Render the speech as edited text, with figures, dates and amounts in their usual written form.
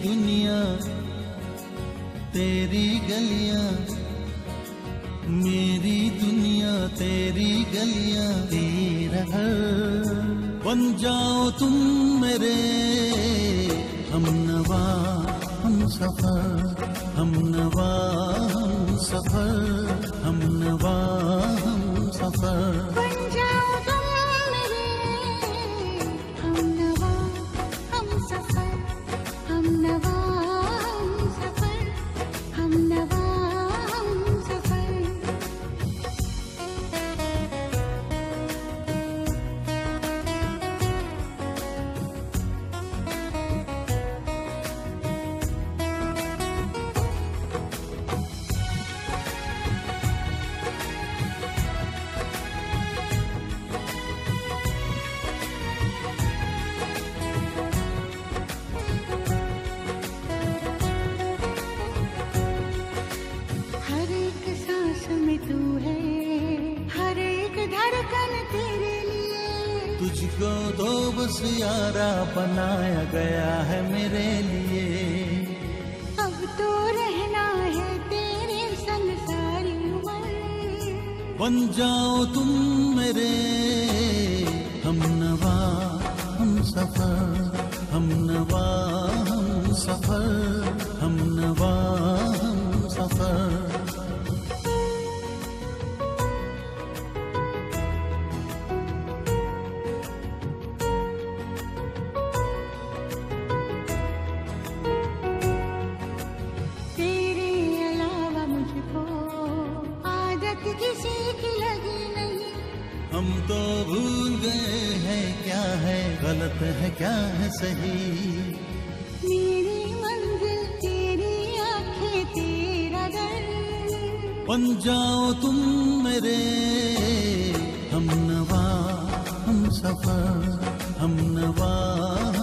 दुनिया तेरी गलियां, मेरी दुनिया तेरी गलियां, तेरा घर बन जाओ तुम मेरे हमनवा हम सफर, हमनवा हम सफर, हमनवा हम सफर। बन जाओ तुम मेरे हमनवा हम सफर, हमनवा हम सफर, हमनवा हम सफर। तू है हर एक धड़कन तेरे लिए, तुझको तो बस यारा बनाया गया है मेरे लिए। अब तो रहना है तेरे संग सारी उम्र, बन जाओ तुम मेरे हमनवा हम सफर, हमनवा हम सफर, हमनवा हम सफर। किसी की लगी नहीं, हम तो भूल गए हैं क्या है गलत है क्या है सही। मेरी मंजिल तेरी आंखें तेरा दर, बन जाओ तुम मेरे हमनवा हम सफर, हमनवा